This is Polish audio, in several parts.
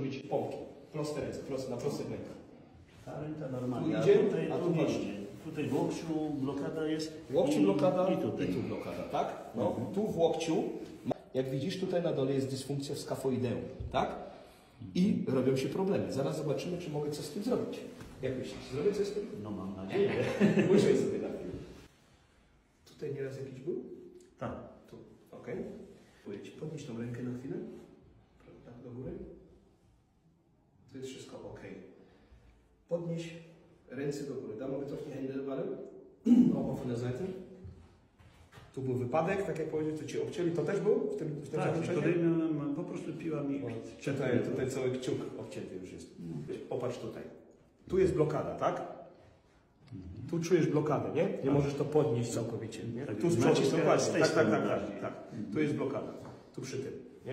być pompki. Proste ręce, na prostych rękach. Ta ręka normalnie, Tu idzie, tutaj, a tu właśnie. Tutaj w łokciu blokada jest. W łokciu blokada i tutaj. i tu blokada, tak? No, tu w łokciu, jak widzisz, tutaj na dole jest dysfunkcja skafoideum, tak? I robią się problemy. Zaraz zobaczymy, czy mogę coś z tym zrobić. Jak myślisz, zrobię coś z tym? No mam nadzieję. Usiądź sobie na chwilę. Tutaj nieraz jakiś był? Tak. Tu, ok. Podnieś tą rękę na chwilę. Prawda, do góry. To jest wszystko ok. Podnieś ręce do góry. Da mogę cofnąć handlebarem? O, na Seite. Tu był wypadek, tak jak powiedziałem, to Cię obcięli. To też był w tym Tak, podejmowałem, po prostu piła mi. Tutaj cały kciuk obcięty już jest. Popatrz tutaj. Tu jest blokada, tak? Tu czujesz blokadę, nie? Nie możesz to podnieść całkowicie, nie? Tak, Tu sprzeciw, dokładnie. Tak. tak. Tu jest blokada. Tu przy tym, nie?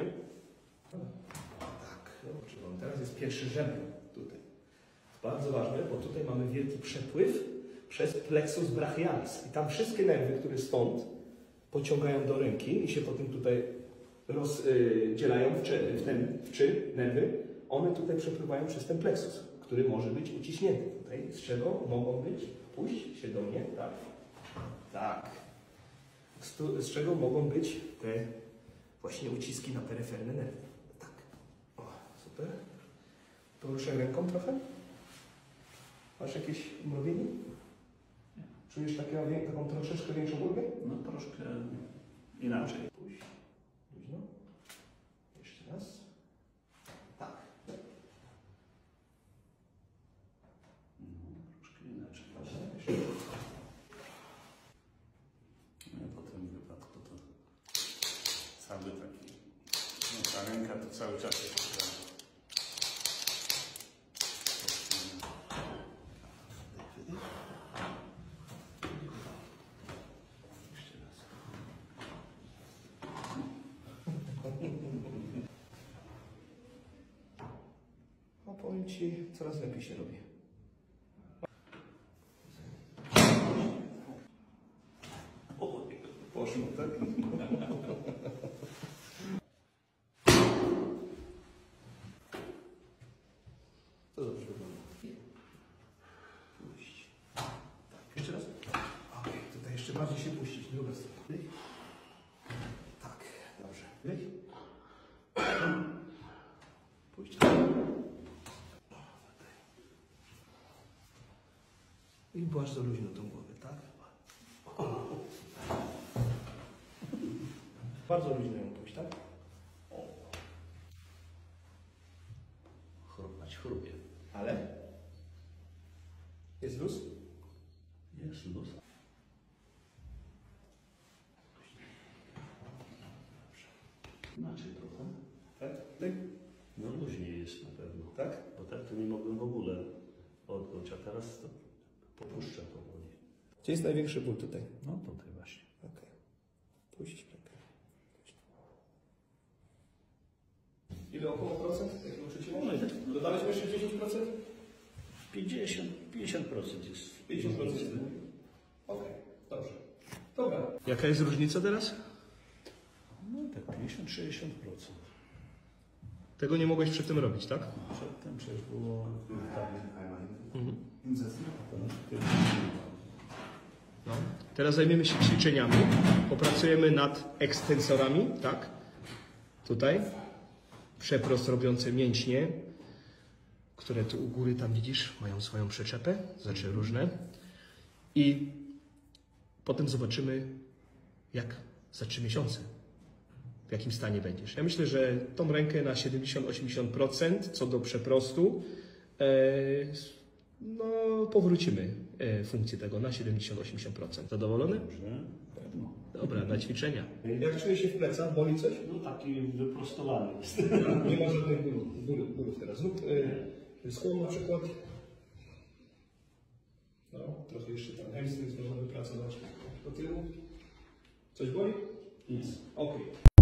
Tak, dobrze. Teraz jest pierwszy żebro tutaj. Bardzo ważne, bo tutaj mamy wielki przepływ przez plexus brachialis. I tam wszystkie nerwy, które stąd pociągają do ręki i się potem tutaj rozdzielają w trzy nerwy, one tutaj przepływają przez ten plexus, który może być uciśnięty tutaj, z czego mogą być, puść się do mnie, tak, tak, z czego mogą być te właśnie uciski na peryferne nerwy, tak, o, super, poruszaj ręką trochę, masz jakieś mrowienie? Czujesz taką troszeczkę większą ulgę? No troszkę inaczej. Puść, luźno, jeszcze raz, tak. Troszkę inaczej. No, po tym wypadku to cały taki, no ta ręka to cały czas jest taka. Jeszcze raz. No powiem Ci, coraz lepiej się robi. Poszło, tak? To dobrze wygląda. Puść. Tak, jeszcze raz. Ok, tutaj jeszcze bardziej się puścić. Druga strona. Tak, dobrze. Wydech. Puść. I bardzo luźno tą głowę, tak? Bardzo luźno ją puść, tak? Chrupać chrupie. Ale? Jest luz? Jest luz. Inaczej trochę. Tak? Tak? No luźniej jest na pewno. Tak? Bo tak to nie mogłem w ogóle odgłąć, a teraz to popuszczę powoli. Gdzie jest największy ból tutaj? No tutaj właśnie. Okej. Puść rękę. Ile około procent? Jak uczycie? No, Dodaliśmy jeszcze 10%? 50% jest. 50%. Okej, dobrze. Dobra. Jaka jest różnica teraz? No tak 50-60%. Tego nie mogłeś przedtem robić, tak? Przedtem przecież było tak. No. Teraz zajmiemy się ćwiczeniami. Popracujemy nad ekstensorami, tak? Tutaj. Przeprost robiące mięśnie, które tu u góry, tam widzisz, mają swoją przyczepę, znaczy różne. I potem zobaczymy, jak za 3 miesiące, w jakim stanie będziesz. Ja myślę, że tą rękę na 70-80% co do przeprostu, no powrócimy funkcję tego na 70-80%. Zadowolony? Dobrze. Pewno. Dobra, na ćwiczenia. Jak czuje się w plecach? Boli coś? No taki wyprostowany jest. Nie ma żadnych bólów teraz. Zrób skłon na przykład. No, trochę jeszcze tam hamstring można wypracować do tyłu. Coś boli? Nic. Okej.